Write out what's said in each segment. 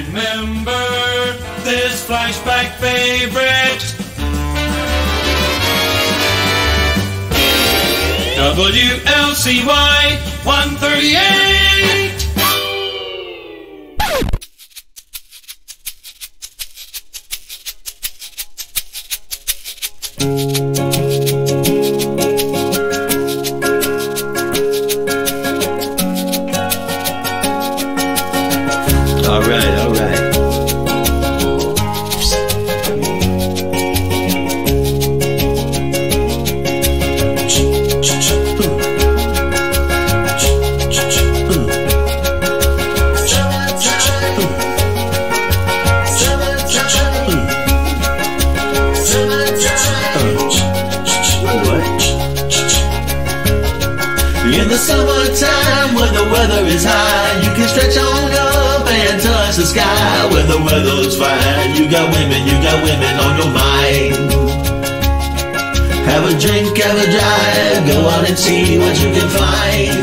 Remember this flashback favorite. WLCY 138. All right. In the summertime when the weather is high, you can stretch on up and touch the sky. When the weather's fine, you got women on your mind. Have a drink, have a drive, go out and see what you can find.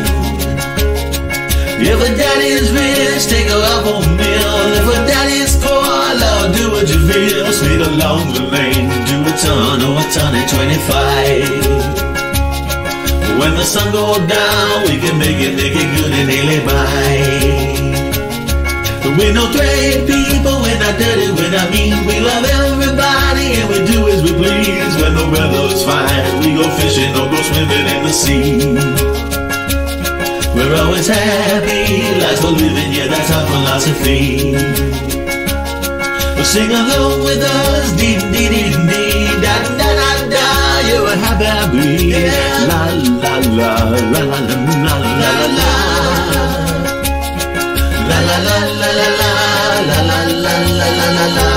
If a daddy's rich, take her out for a meal. If a daddy's poor, Lord, do what you feel. Speed along the lane, do a ton or a ton at 25. When the sun goes down, we can make it good and nearly by. We're no great people, we're not dirty, we're not mean. We love everybody and we do as we please. When the weather's fine, we go fishing or go swimming in the sea. We're always happy, life's for living, yeah, that's our philosophy. Sing along with us, dee-dee-dee-dee, da-da-da-da, you're a hap-pap-py. La la la la la la la la la. La la la la la la la la la la la la.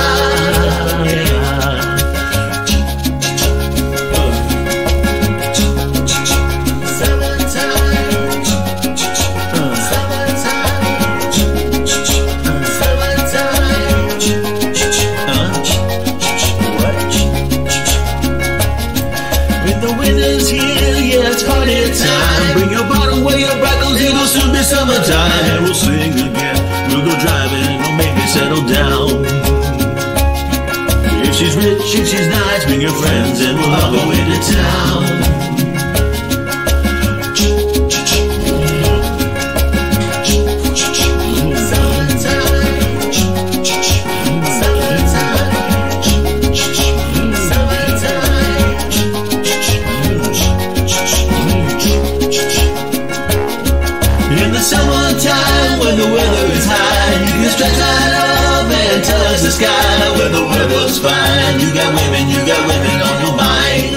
The winter's here, yeah, it's party time. Bring your bottle, wear your brackles, it'll soon be summertime. We'll sing again, we'll go driving, or maybe settle down. If she's rich, if she's nice, bring your friends and we'll all go into town. In the summertime, when the weather is high, you can stretch right up and touch the sky. When the weather's fine, you got women on your mind.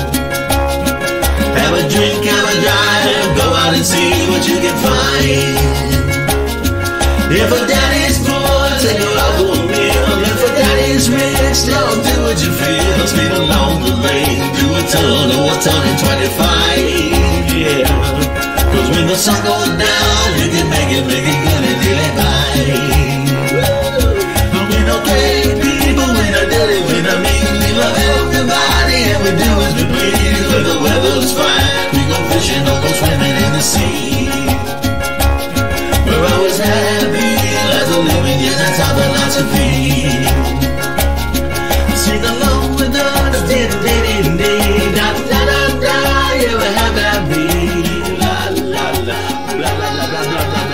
Have a drink, have a drive, go out and see what you can find. If a daddy's poor, take her out for a meal. If a daddy's rich, don't do what you feel. Speed along the lane, do a ton or a ton in 25, yeah. Cause when the sun goes down, you can make it good and daily by. But we're no great people, we're not dirty, we're not mean. We love everybody and we do as we please. When the weather's fine, we go fishing or go swimming in the sea. We're always happy, as a living, yeah, that's our philosophy. Sing along with us, dee-dee-dee-dee, da-da-da-da, yeah, we're hap-pap-py. La la la la la la la la la.